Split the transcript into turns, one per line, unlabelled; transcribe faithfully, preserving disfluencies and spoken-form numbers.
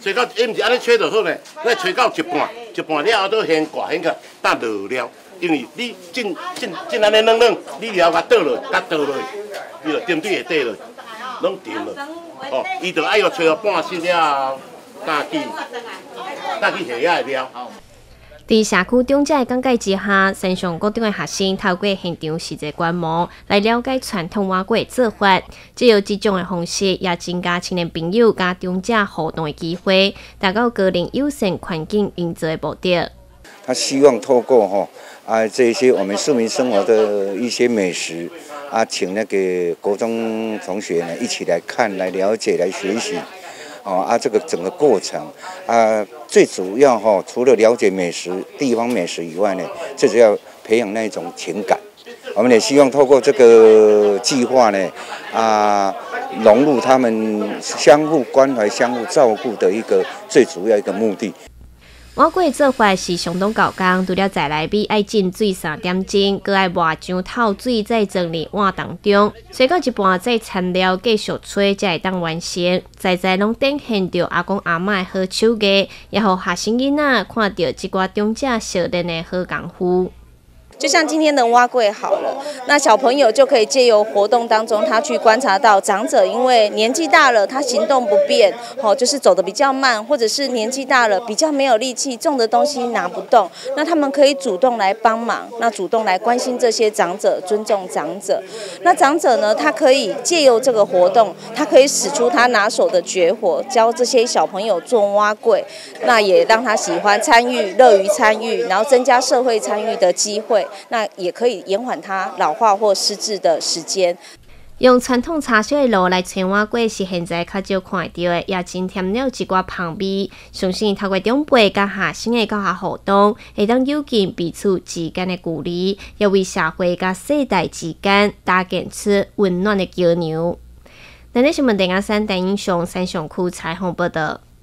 吹到伊毋是安尼吹就好呢，咱吹到一半，一半了后都掀挂掀个，等落了。因为你进进进安尼软软，你了甲倒落，甲倒落，伊就点对会底落，拢甜了。哦，伊就爱要吹到半熟了后，等去等去下仔了。
伫社区中介讲解之下，山上高中的学生透过现场实际观摩，来了解传统碗粿做法。只有这种的方式，也增加青年朋友甲中介互动的机会，达到个人友善环境营造的目的。
他希望透过哈啊这些我们市民生活的一些美食啊，请那个国中同学呢一起来看、来了解、来学习。哦啊，这个整个过程啊，最主要哈、哦，除了了解美食、地方美食以外呢，最主要培养那种情感。我们也希望透过这个计划呢，啊，融入他们相互关怀、相互照顾的一个最主要一个目的。
碗粿做法是相当高工，除了在内米爱浸水三点钟，搁爱抹上透水，再装入碗当中，吹到一半再掺料继续吹，才会当完成。在在拢展现着阿公阿嬷好手艺，也互学生囡仔看到即寡中介熟练的好功夫。
就像今天的碗粿好了，那小朋友就可以借由活动当中，他去观察到长者因为年纪大了，他行动不便，哦，就是走得比较慢，或者是年纪大了比较没有力气，重的东西拿不动，那他们可以主动来帮忙，那主动来关心这些长者，尊重长者。那长者呢，他可以借由这个活动，他可以使出他拿手的绝活，教这些小朋友做碗粿，那也让他喜欢参与，乐于参与，然后增加社会参与的机会。那也可以延缓它老化或失智的时间。
用传统茶烧的炉来吹碗粿是现在较少看到的，也增添了一寡香味。相信透过长辈甲学生的教学互动，会当有近彼此之间的距离，也为社会甲世代之间搭建出温暖的桥梁。咱呢新闻台三台英雄三上区采访报道。